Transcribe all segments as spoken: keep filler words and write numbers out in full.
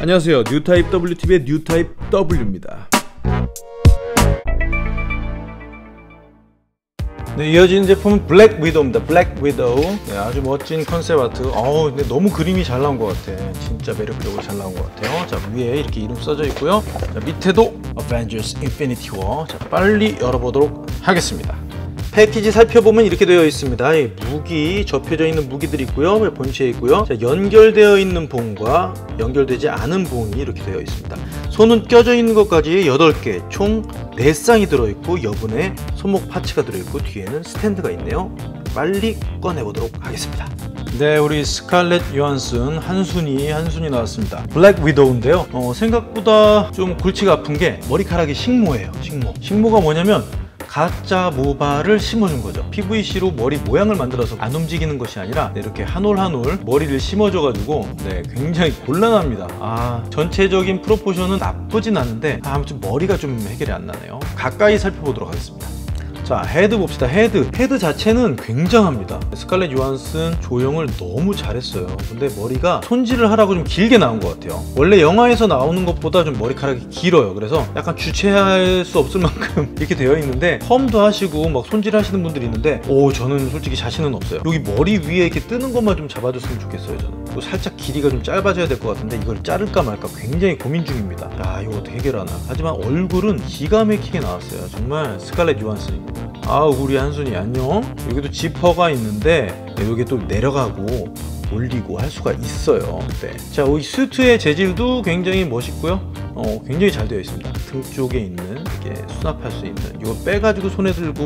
안녕하세요, 뉴타입 더블유티비의 뉴타입 W입니다. 네, 이어지는 제품은 블랙 위도우입니다. 블랙 위도우. 네, 아주 멋진 컨셉 아트. 어우, 근데 너무 그림이 잘 나온 것 같아. 진짜 매력적으로 잘 나온 것 같아요. 자, 위에 이렇게 이름 써져 있고요. 자, 밑에도 Avengers Infinity War. 자, 빨리 열어보도록 하겠습니다. 패키지 살펴보면 이렇게 되어 있습니다. 무기, 접혀져 있는 무기들이 있고요. 본체에 있고요. 자, 연결되어 있는 봉과 연결되지 않은 봉이 이렇게 되어 있습니다. 손은 껴져 있는 것까지 여덟 개, 총 네 쌍이 들어있고, 여분의 손목 파츠가 들어있고, 뒤에는 스탠드가 있네요. 빨리 꺼내보도록 하겠습니다. 네, 우리 스칼렛 요한슨 한순이 한순이 나왔습니다. 블랙 위도우인데요. 어, 생각보다 좀 골치가 아픈 게 머리카락이 식모예요. 식모. 식모가 뭐냐면 가짜 모발을 심어준 거죠. 피브이씨로 머리 모양을 만들어서 안 움직이는 것이 아니라 이렇게 한 올 한 올 머리를 심어줘 가지고 네, 굉장히 곤란합니다. 아, 전체적인 프로포션은 나쁘진 않은데 아, 아무튼 머리가 좀 해결이 안 나네요. 가까이 살펴보도록 하겠습니다. 자, 헤드 봅시다. 헤드 헤드 자체는 굉장합니다. 스칼렛 요한슨 조형을 너무 잘했어요. 근데 머리가 손질을 하라고 좀 길게 나온 것 같아요. 원래 영화에서 나오는 것보다 좀 머리카락이 길어요. 그래서 약간 주체할 수 없을 만큼 이렇게 되어 있는데, 펌도 하시고 막 손질하시는 분들이 있는데 오, 저는 솔직히 자신은 없어요. 여기 머리 위에 이렇게 뜨는 것만 좀 잡아줬으면 좋겠어요. 저는 또 살짝 길이가 좀 짧아져야 될 것 같은데 이걸 자를까 말까 굉장히 고민 중입니다. 야, 이거 어떻게 해결하나. 하지만 얼굴은 기가 막히게 나왔어요. 정말 스칼렛 요한슨입니다. 아우, 우리 한순이 안녕. 여기도 지퍼가 있는데 여기 또 내려가고 올리고 할 수가 있어요. 네. 자, 이 수트의 재질도 굉장히 멋있고요. 어, 굉장히 잘 되어 있습니다. 등 쪽에 있는 이렇게 수납할 수 있는, 이거 빼가지고 손에 들고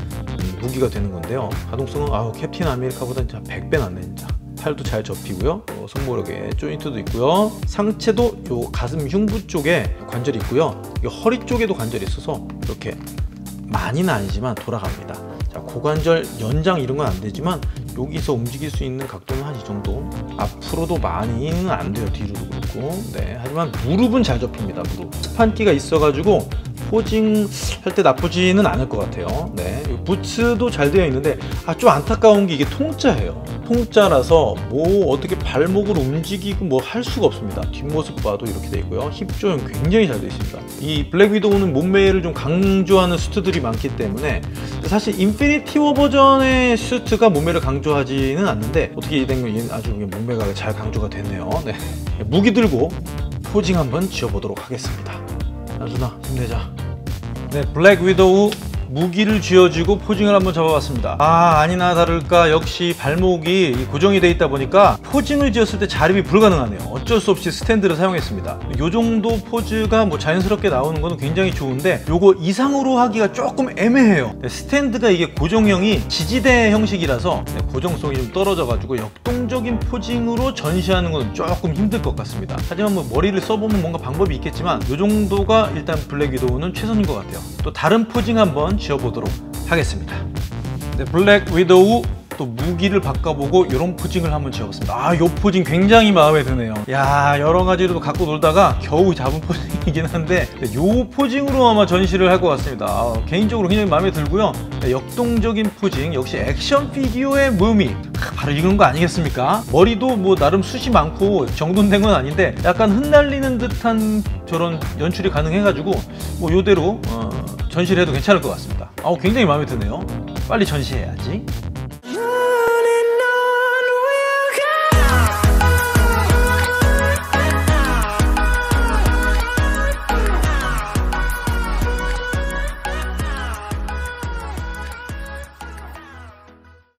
음, 무기가 되는 건데요. 가동성은 아우, 캡틴 아메리카보다 진짜 백 배 낫네 진짜. 팔도 잘 접히고요. 어, 손모력에 조인트도 있고요. 상체도 요 가슴 흉부 쪽에 관절이 있고요. 이 허리 쪽에도 관절이 있어서 이렇게 많이는 아니지만 돌아갑니다. 자, 고관절 연장 이런 건 안 되지만 여기서 움직일 수 있는 각도는 한 이 정도. 앞으로도 많이는 안 돼요. 뒤로도 그렇고. 네, 하지만 무릎은 잘 접힙니다. 무릎 스판기가 있어가지고 포징 할 때 나쁘지는 않을 것 같아요. 네, 부츠도 잘 되어 있는데 아, 좀 안타까운 게 이게 통짜예요. 통짜라서 뭐 어떻게 발목을 움직이고 뭐 할 수가 없습니다. 뒷모습 봐도 이렇게 되어 있고요. 힙 조형 굉장히 잘 되어 있습니다. 이 블랙 위도우는 몸매를 좀 강조하는 수트들이 많기 때문에, 사실 인피니티 워 버전의 수트가 몸매를 강조하지는 않는데 어떻게 이 된 건 아주 몸매가 잘 강조가 됐네요. 네. 무기 들고 포징 한번 지어보도록 하겠습니다. 한순아, 힘내자. 네, 블랙 위도우 무기를 쥐어주고 포징을 한번 잡아봤습니다. 아, 아니나 다를까 역시 발목이 고정이 돼 있다 보니까 포징을 지었을 때 자립이 불가능하네요. 어쩔 수 없이 스탠드를 사용했습니다. 요 정도 포즈가 뭐 자연스럽게 나오는 건 굉장히 좋은데 요거 이상으로 하기가 조금 애매해요. 네, 스탠드가 이게 고정형이 지지대 형식이라서 네, 고정성이 좀 떨어져 가지고 역동적인 포징으로 전시하는 건 조금 힘들 것 같습니다. 하지만 뭐 머리를 써보면 뭔가 방법이 있겠지만 요 정도가 일단 블랙 위도우는 최선인 것 같아요. 또 다른 포징 한번 지어보도록 하겠습니다. 네, 블랙 위도우 또 무기를 바꿔보고 이런 포징을 한번 지어봤습니다. 아, 요 포징 굉장히 마음에 드네요. 야, 여러 가지로 갖고 놀다가 겨우 잡은 포징이긴 한데 요 포징으로 아마 전시를 할 것 같습니다. 아, 개인적으로 굉장히 마음에 들고요. 네, 역동적인 포징, 역시 액션 피규어의 무미, 바로 이런 거 아니겠습니까? 머리도 뭐 나름 숱이 많고 정돈된 건 아닌데 약간 흩날리는 듯한 저런 연출이 가능해가지고 뭐 요대로 어, 전시를 해도 괜찮을 것 같습니다. 아, 굉장히 마음에 드네요. 빨리 전시해야지.